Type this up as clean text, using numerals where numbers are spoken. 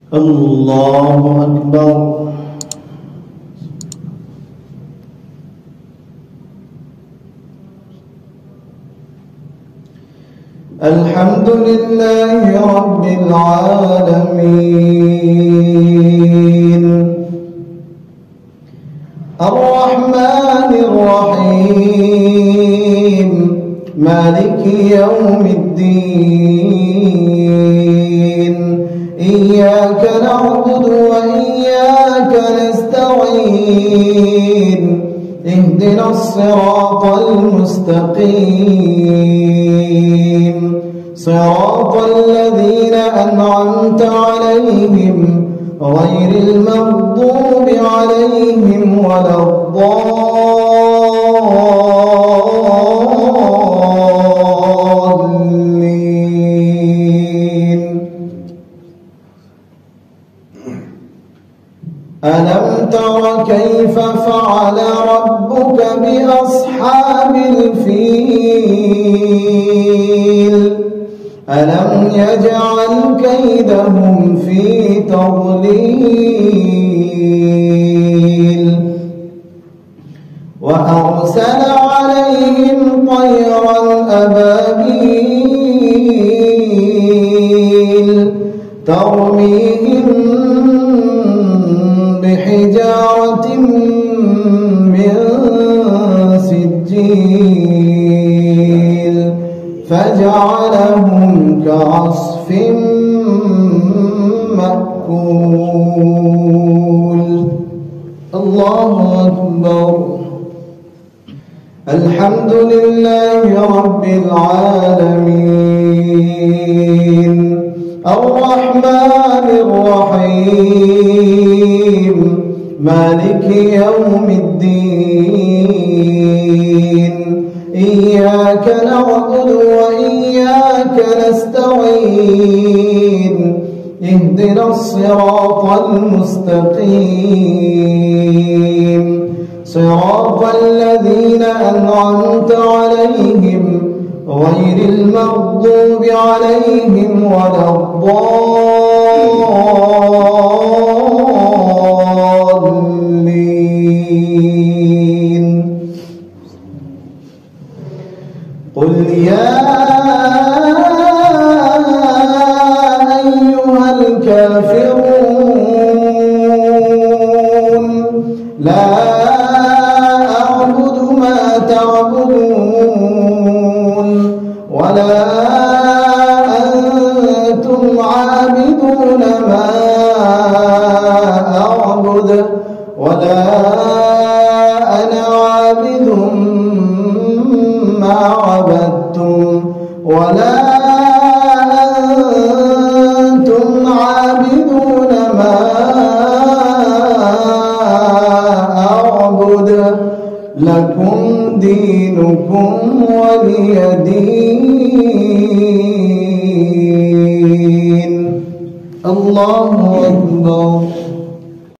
الله أكبر. الحمد لله رب العالمين الرحمن الرحيم مالك يوم الدين إياك نعبد وإياك نستعين اهدنا الصراط المستقيم صراط الذين أنعمت عليهم غير المغضوب عليهم ولا الضالين. ألم تر كيف فعل ربك بأصحاب الفيل ألم يجعل كيدهم في تضليل وأرسل عليهم طيرا أبابيل ترميهم بحجارة من سجيل فجعلهم كعصف مأكول. الله أكبر. الحمد لله رب العالمين الرحمن الرحيم مالك يوم الدين إياك نعبد وإياك نستعين اهدنا الصراط المستقيم صراط الذين أنعمت عليهم غير المغضوب عليهم ولا الضالين. قل يا أيها الكافرون لا أعبد ما تعبدون ولا أنتم عابدون ما أعبد ولا أنا عابد ما عبدتم ولا أنتم عابدون ما أعبد لكم دينكم ولي دين. الله